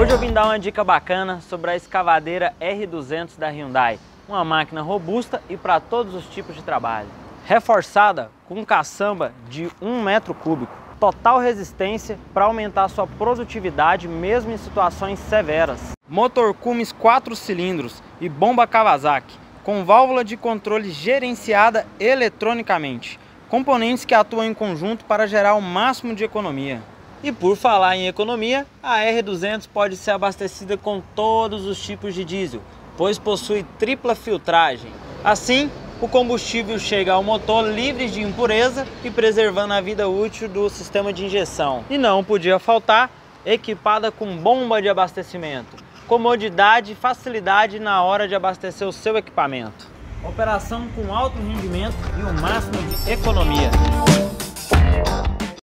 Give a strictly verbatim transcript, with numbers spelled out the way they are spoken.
Hoje eu vim dar uma dica bacana sobre a escavadeira R duzentos da Hyundai, uma máquina robusta e para todos os tipos de trabalho. Reforçada com caçamba de um metro cúbico, total resistência para aumentar sua produtividade mesmo em situações severas. Motor Cummins quatro cilindros e bomba Kawasaki, com válvula de controle gerenciada eletronicamente, componentes que atuam em conjunto para gerar o máximo de economia. E por falar em economia, a R duzentos pode ser abastecida com todos os tipos de diesel, pois possui tripla filtragem. Assim, o combustível chega ao motor livre de impureza e preservando a vida útil do sistema de injeção. E não podia faltar, equipada com bomba de abastecimento, comodidade e facilidade na hora de abastecer o seu equipamento. Operação com alto rendimento e o máximo de economia.